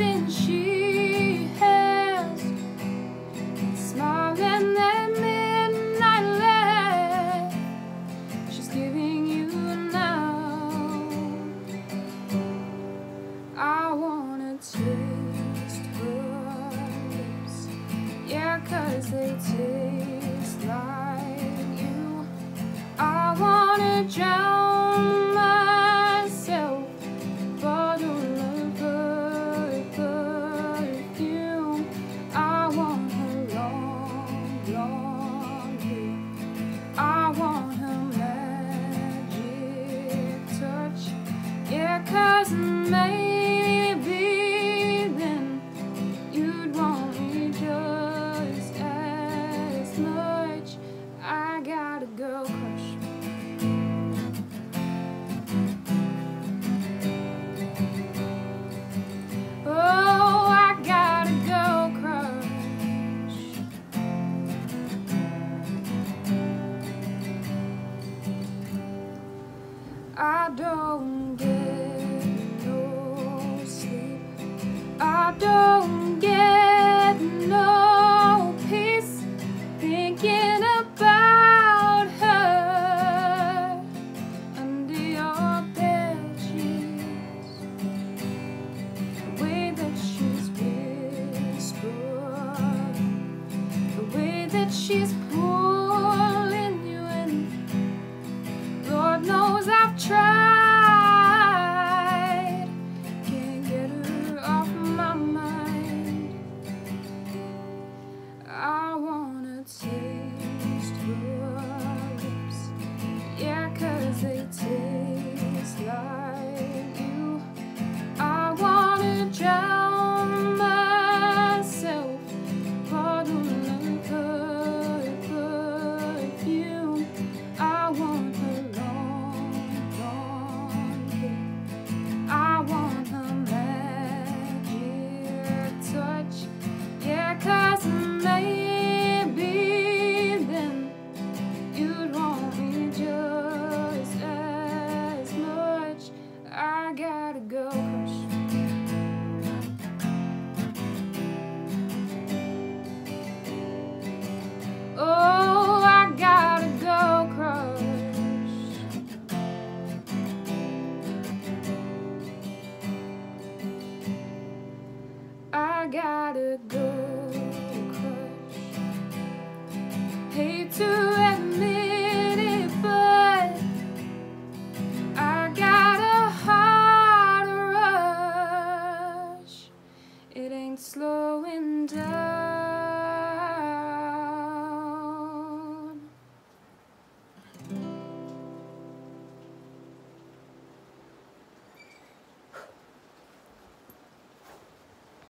everything she has, smiling at midnight laugh she's giving you now. I wanna taste her lips, yeah, 'cause they taste like you. I wanna drown myself bottle of perfume. I want her long, long hair. I want her magic touch, yeah, 'cause maybe then you'd want me just as much. I got a girl crush. Oh, I got a girl crush. I don't get no sleep. I don't get no peace thinking about her under your bed sheets. The way that she's whispered, the way that she's pulling you in. Lord knows I've tried, can't get her off my mind. I wanna taste her lips, yeah, 'cause they taste like you. I wanna drown myself bottle of perfume. I want her long, long hair. I want her magic touch, yeah, 'cause maybe then you'd want me just as much. I got a girl crush. Oh, I got a girl crush. I got a girl